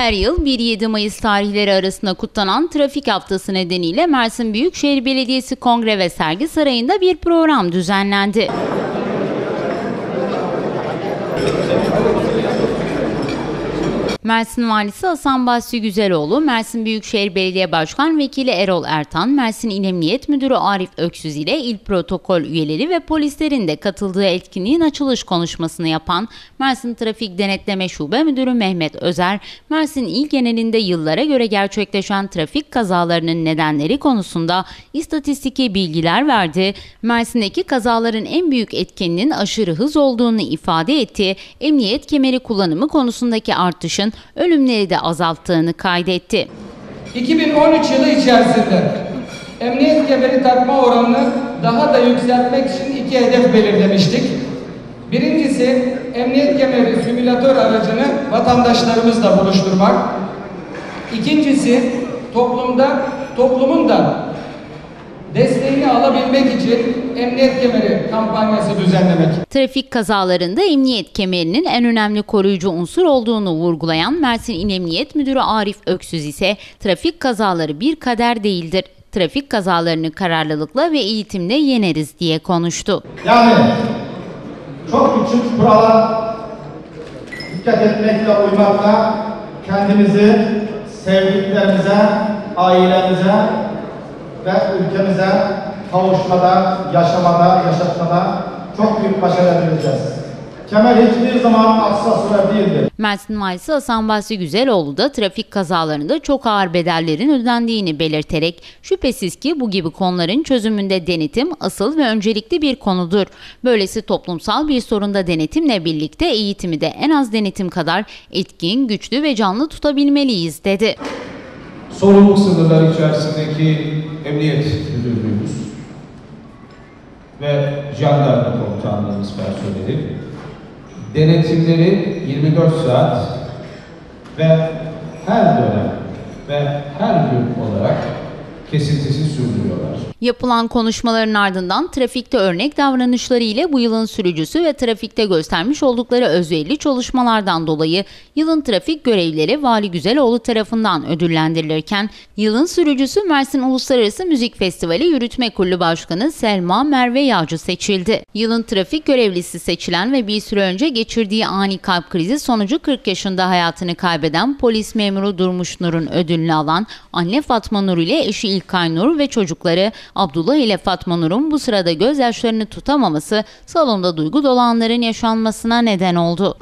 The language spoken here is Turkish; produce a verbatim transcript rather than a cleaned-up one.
Her yıl bir yedi Mayıs tarihleri arasında kutlanan Trafik Haftası nedeniyle Mersin Büyükşehir Belediyesi Kongre ve Sergi Sarayı'nda bir program düzenlendi. Mersin Valisi Hasan Basri Güzeloğlu, Mersin Büyükşehir Belediye Başkan Vekili Erol Ertan, Mersin İl Emniyet Müdürü Arif Öksüz ile il protokol üyeleri ve polislerin de katıldığı etkinliğin açılış konuşmasını yapan Mersin Trafik Denetleme Şube Müdürü Mehmet Özer, Mersin il genelinde yıllara göre gerçekleşen trafik kazalarının nedenleri konusunda istatistiki bilgiler verdi. Mersin'deki kazaların en büyük etkeninin aşırı hız olduğunu ifade etti. Emniyet kemeri kullanımı konusundaki artışın ölümleri de azalttığını kaydetti. iki bin on üç yılı içerisinde emniyet kemeri takma oranını daha da yükseltmek için iki hedef belirlemiştik. Birincisi, emniyet kemeri simülatör aracını vatandaşlarımızla buluşturmak. İkincisi, toplumda toplumun da desteğini alabilmek için emniyet kemeri kampanyası düzenlemek. Trafik kazalarında emniyet kemerinin en önemli koruyucu unsur olduğunu vurgulayan Mersin İl Emniyet Müdürü Arif Öksüz ise trafik kazaları bir kader değildir. Trafik kazalarını kararlılıkla ve eğitimle yeneriz diye konuştu. Yani çok küçük kurala dikkat etmekle, uymakla kendimizi sevdiklerimize, ailemize ve ülkemize kavuşmada, yaşamada, yaşatmada çok büyük başarı elde edeceğiz. Kemer hiçbir zaman aksesuar değildir. Mersin Valisi Hasan Basri Güzeloğlu da trafik kazalarında çok ağır bedellerin ödendiğini belirterek şüphesiz ki bu gibi konuların çözümünde denetim asıl ve öncelikli bir konudur. Böylesi toplumsal bir sorunda denetimle birlikte eğitimi de en az denetim kadar etkin, güçlü ve canlı tutabilmeliyiz dedi. Sorumluluk sınırları içerisindeki emniyet müdürlüğümüz ve jandarma komutanlığımız personeli denetimleri yirmi dört saat ve her dönem ve her gün olarak kesintisiz sürdürüyorlar. Yapılan konuşmaların ardından trafikte örnek davranışları ile bu yılın sürücüsü ve trafikte göstermiş oldukları özverili çalışmalardan dolayı yılın trafik görevlileri Vali Güzeloğlu tarafından ödüllendirilirken yılın sürücüsü Mersin Uluslararası Müzik Festivali Yürütme Kurulu Başkanı Selma Merve Yağcı seçildi. Yılın trafik görevlisi seçilen ve bir süre önce geçirdiği ani kalp krizi sonucu kırk yaşında hayatını kaybeden polis memuru Durmuş Nur'un ödülünü alan anne Fatma Nur ile eşi İlkay Nur ve çocukları Abdullah ile Fatma Nur'un bu sırada gözyaşlarını tutamaması salonda duygu dolu anların yaşanmasına neden oldu.